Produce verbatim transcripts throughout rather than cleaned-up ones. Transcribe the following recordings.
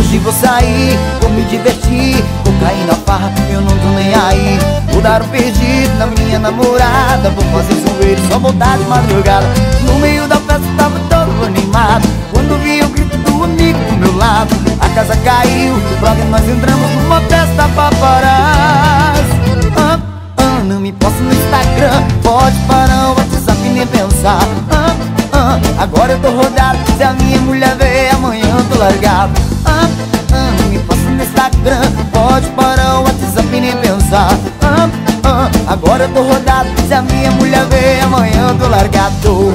Hoje vou sair, vou me divertir, vou cair na farra, eu não tô nem aí. Vou dar um perdido na minha namorada, vou fazer zoeiro, só voltar de madrugada. No meio da festa tava todo animado, quando vi o grito do amigo do meu lado. A casa caiu, logo nós entramos numa festa paparazzi. ah, ah, Não me posto no Instagram, pode parar o WhatsApp nem pensar. ah, ah, Agora eu tô rodado, se a minha mulher ver amanhã eu tô largado. ah, ah, Não me posto no Instagram, pode parar o WhatsApp nem pensar. ah, ah, Agora eu tô rodado, se a minha mulher ver amanhã eu tô largado.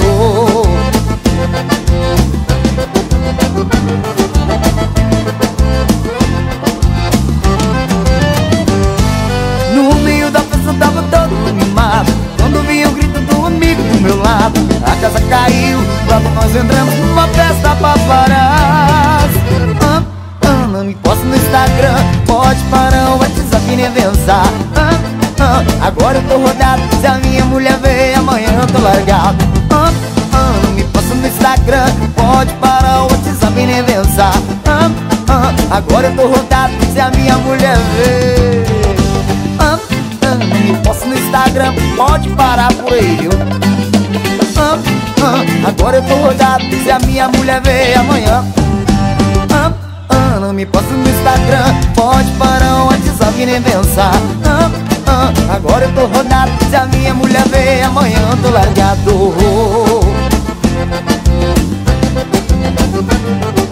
No meio da festa tava todo animado, quando vi o grito do amigo do meu lado. A casa caiu, logo nós entramos numa festa paparazzi. ah, ah, Não me posto no Instagram, pode parar o WhatsApp nem pensar. ah, ah, Agora eu tô rodado, se a minha mulher ver amanhã eu tô largado. ah, ah, Não me posto no Instagram, pode parar o WhatsApp nem pensar. ah, ah, Agora eu tô rodado, se a minha mulher ver. ah, ah, Não me posto no Instagram, pode parar por aí, viu? ah, ah, Agora eu tô rodado, se a minha mulher ver amanhã. ah, ah, Não me posto no Instagram, pode parar o WhatsApp nem pensar. ah, ah, Agora eu tô rodado, se a minha mulher ver amanhã eu tô largado.